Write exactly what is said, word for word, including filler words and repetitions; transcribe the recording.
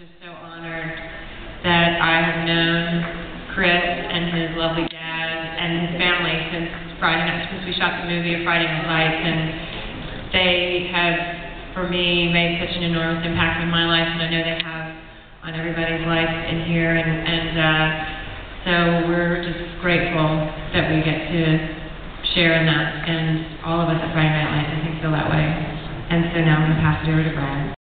just so honored that I have known Chris and his lovely dad and his family since Friday night, since we shot the movie of Friday Night Lights, and they have, for me, made such an enormous impact on my life, and I know they have on everybody's life in here, and, and uh, so we're just grateful that we get to share in that, and all of us at Friday Night Lights, I think, feel that way. And so now I'm going to pass it over to Brad.